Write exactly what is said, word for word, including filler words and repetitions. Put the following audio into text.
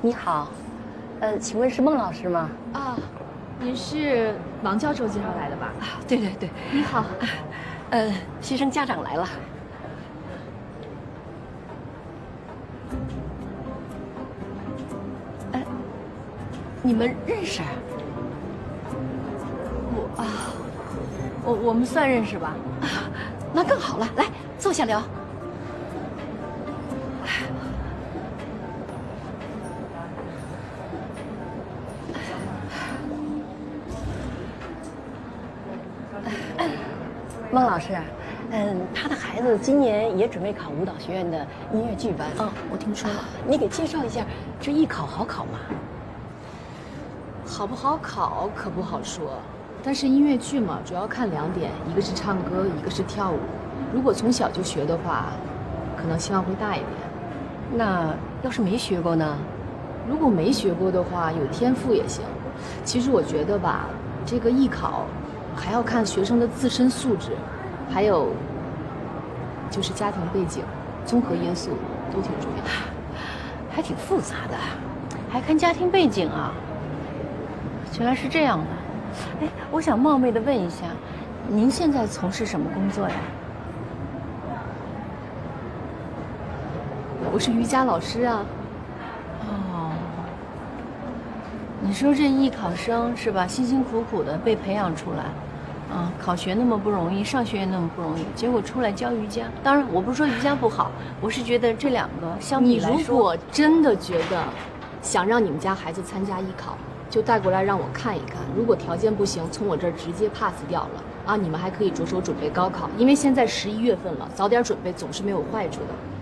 你好，呃，请问是孟老师吗？ 啊，您是王教授介绍来的吧？ 啊，对对对。 你好， 呃，学生家长来了。呃，你们认识？我啊，我我们算认识吧？啊，那更好了，来坐下聊。 孟老师，嗯，他的孩子今年也准备考舞蹈学院的音乐剧班。 嗯，我听说了。啊、 你给介绍一下，这艺考好考吗？ 好不好考可不好说，但是音乐剧嘛，主要看两点，一个是唱歌，一个是跳舞。如果从小就学的话，可能希望会大一点。 那要是没学过呢？ 如果没学过的话，有天赋也行。其实我觉得吧，这个艺考。 还要看学生的自身素质，还有就是家庭背景，综合因素都挺重要， 还挺复杂的，还看家庭背景啊。原来是这样的。哎，我想冒昧的问一下，您现在从事什么工作呀？ 我是瑜伽老师啊。 哦。你说这艺考生是吧？辛辛苦苦的被培养出来。 啊，考学那么不容易，上学也那么不容易，结果出来教瑜伽。当然，我不是说瑜伽不好，我是觉得这两个相比来说， 你如果真的觉得想让你们家孩子参加艺考，就带过来让我看一看。如果条件不行，从我这儿直接 pass 掉了啊！你们还可以着手准备高考，因为现在十一月份了，早点准备总是没有坏处的。